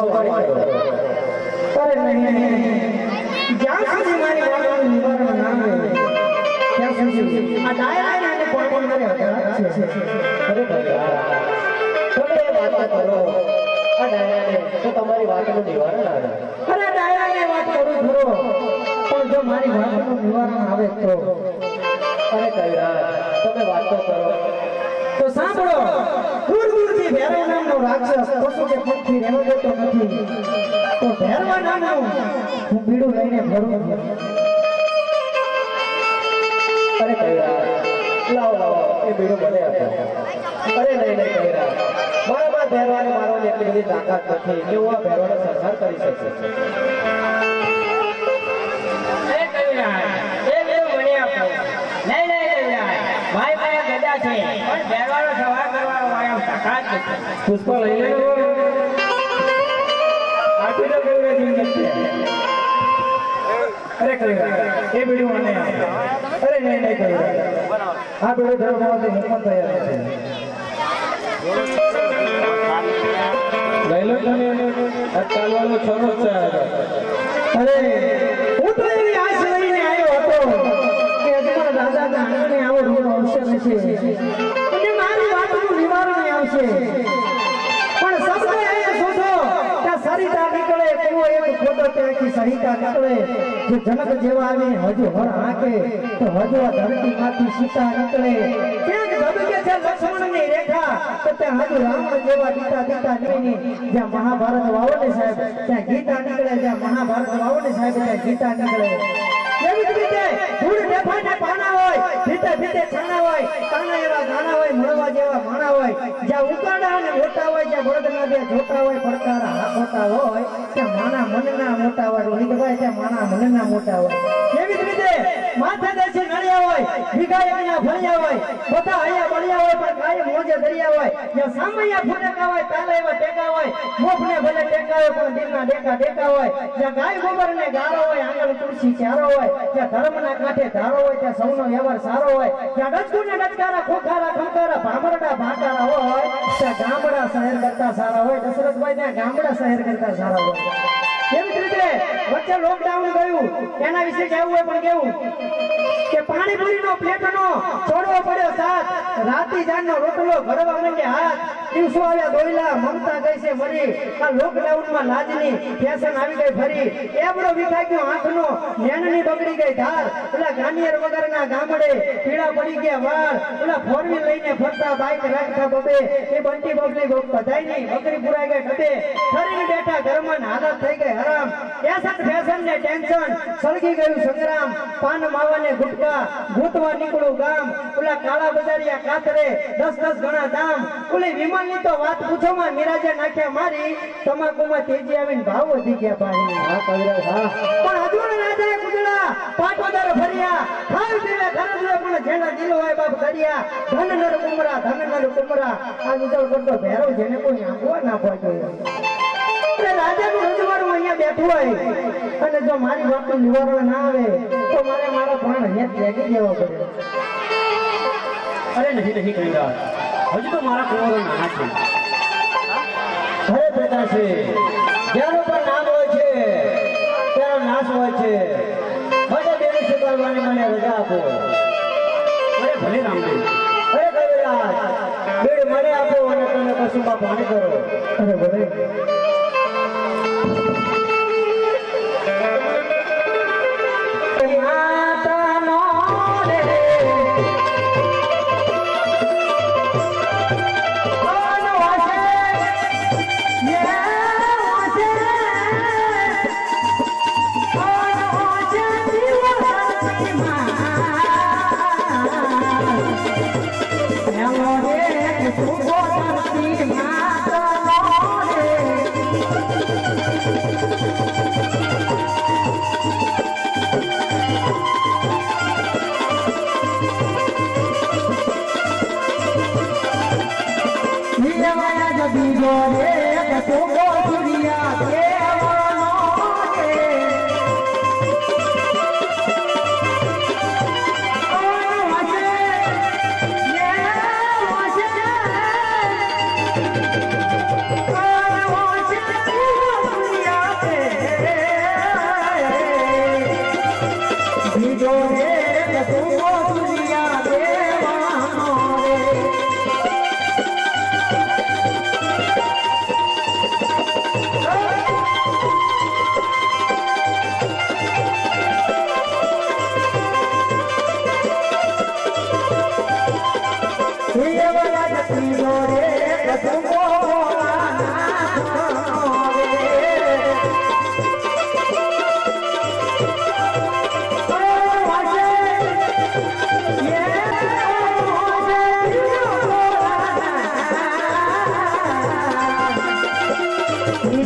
પાણી કરો. અરે નહીં, જ્યાં સુધી મારી વાતનું નિવારણ ના આવે ત્યાં સુધી આ ડાયરાને અને પાણી મારે હકરાત છે. અરે ભગવાન, તમે એ વાત કરો. આ ડાયરાને તો તમારી વાતનું નિવારણ આવે. અરે ડાયરાને વાત કરું ખરો, પણ જો મારી વાતનું નિવારણ આવે તો. અરે કૈલાસ, તમે વાત તો કરો. તો સાંભળો, દૂર દૂરથી ભૈરવ નામનો રાક્ષસ પશુ કે પંખી રહેવા દેતો નથી. તો ભૈરવ નામનું હું બીડું લઈને ફરું. અરે કૈલાસ, લાવો લાવો, એ બીડું મને આપો. અરે નહીં નહીં કૈલાસ, મારામાં ભૈરવાને મારવાની એટલી બધી તાકાત નથી કે હું આ ભૈરવનો સંહાર કરી શકું. અરે કૈલાસ, એ બીડું મને આપો. નહીં નહીં કૈલાસ, ભાઈ ભાઈ ગદા છે, પણ ભૈરવાનો સવાર કરવાનો મારા તાકાત નથી. પુષ્પ લઈ લે. આપી દો ગૌરવજી. અરે કૈલાસ, એ બીડું મને આપો. અરે નહીં નહીં કૈલાસ, આ બીડું ધરવાથી હું પણ તૈયાર છું. લઈ લો તમે, આ ચાલવાનો છોરો છે. અરે હું તો એવી આશ લઈને આવ્યો હતો કે અજમા દાદાના આંગણે આવો રોગ અવસર છે અને મારી વાતનું નિવારણ આવશે. પણ સબને એ શોધો કે સરિતા નીકળે, કુવો એક ખોટો ત્યાંથી સહિતા નીકળે. જો જનક જેવા આવીને હજુ હર હાકે તો હજુ આ ધરતીમાંથી સીતા નીકળે. ક્યાંક ધબકે છે લક્ષ્મણની રેખા તો ત્યાં હજુ રાવણ જેવા દીતા દીતા નીકળે. જ્યાં મહાભારત વાવો ને સાહેબ ત્યાં ગીતા નીકળે. જ્યાં મહાભારત વાવો ને સાહેબ ત્યાં ગીતા નીકળે. એવી જ રીતે ધૂળ ડેફાને પાના હોય, ભીતે ભીતે છાણા હોય, કાના એવા ગાણા હોય, મળવા જેવા માણા હોય. જ્યાં ઉકાળા અને મોટા હોય, જ્યાં બળદના બે જોતા હોય, પડકારા હાકોતા હોય, ત્યાં માણા મનના મોટા હોય. રોહિતભાઈ, ત્યાં માણા મનના મોટા હોય. એવી જ રીતે માથે દેશી નળિયા હોય, વિઘાયકના ફળિયા હોય, બધા અહીંયા બળિયા હોય, પણ ગાય મોજે દરિયા હોય. જ્યાં સામૈયા ફૂટેકા હોય, તાલે એવા ટેકા હોય, મોફને ભલે ટેકા હોય, પણ દિલના ડેકા ડેકા હોય. જ્યાં ગાય ગોબરને ગારો હોય, આંગણ તુલસી ચારો હોય, જ્યાં ધર્મના કાંઠે ધારો હોય, ત્યાં સૌનો વ્યવહાર સારો હોય. જ્યાં ડચકુને ડચકારા, ખોખારા ખંકારા, ભામરડા ભાકારા હોય, ત્યાં ગામડા શહેર કરતા સારા હોય. દશરથભાઈ, ત્યાં ગામડા શહેર કરતા સારા હોય. એવી જ રીતે વચ્ચે લોકડાઉન ગયું, એના વિશે કહેવું હોય પણ કેવું કે પાણીપુરીનો પ્લેટનો છોડવો પડ્યો સાથ, રાતી જાનનો રોટલો ઘડવા માંડ્યા હાથ. દિવસો આવ્યા દોયલા, મમતા ગઈ છે મરી. આ લોકડાઉનમાં લાજની ફેશન આવી ગઈ ફરી. એબડો વિખાઈ ગયો આંખનો, નેનની બગડી ગઈ ધાર. પેલા ગાનિયર વગરના ગામડે પીળા પડી ગયા વાળ. પેલા ફોરવીલ લઈને ફરતા, બાઈક રાખતા બબે, એ બંટી બબલી બધાઈની બકરી પુરાઈ ગઈ ડબે. ફરીને બેઠા ઘરમાં હાલત થઈ ગઈ હરામ. એસઠ ફેશન ને ટેન્શન, સળગી ગયું સંગ્રામ. પાન માવાને ગુટકા, ભૂતવા નીકળું ગામ. પેલા કાળા બજારિયા કાતરે 10-10 ગણા દામ. ઓલી વિમાનની તો વાત પૂછોમાં, મિરાજે નાખ્યા મારી. તમાકુમાં તેજી આવીને ભાવ વધી ગયા ભાઈ. હા કવિરાજ, હા. પણ અજોડ રાજાએ કુદડા પાટોદર ફર્યા. ખાઈ પીવે ખરજવે, પણ જેના દિલ હોય બાપ દરિયા. ધન નર કુમરા, ધન નર કુમરા. આ ઉજળ કરતો ભૈરવ, જેને કોઈ આંખવા ના પડે. રાજાનું રજવાડું અહીંયા બેઠું હોય અને જો મારી વાતનું નિવારણ ના આવે તો મારે મારા પ્રાણ અહીંયા ત્યાગી દેવો પડે. અરે નહીં નહીં કૈલાસ, હજુ તો મારા કુંવરો નાના છે. અરે પિતાશ્રી, જેનું પણ નામ હોય છે તેનો નાશ હોય છે. મને બેની સ્વીકારવાની મને રજા આપો. અરે ભલે રામદેવ. અરે કવિરાજ, બેડ મને આપો અને તમે કશુંમાં પાણી કરો. અરે ભલે.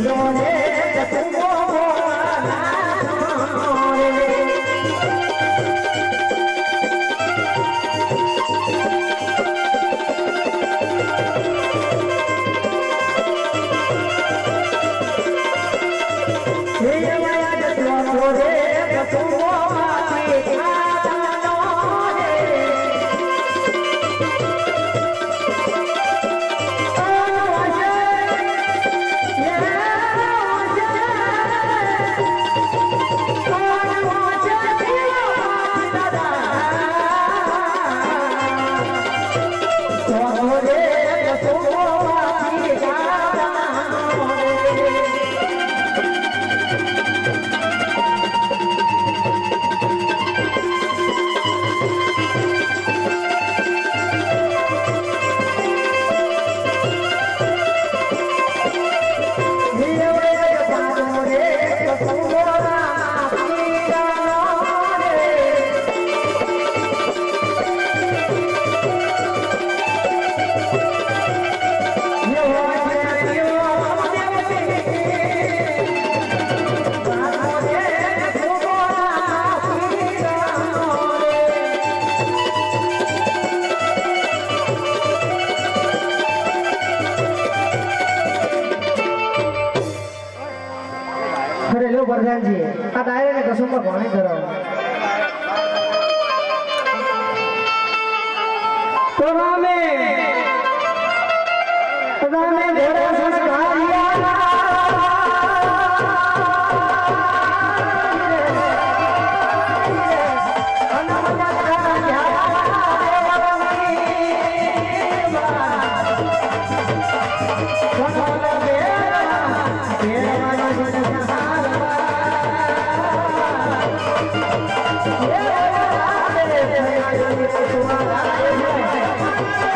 પ્રધાનજી આ ડાયરેક્ટ કસુંબર ભણી કરાવો તો રામે ઘરે સંસ્કારિયા Yeah.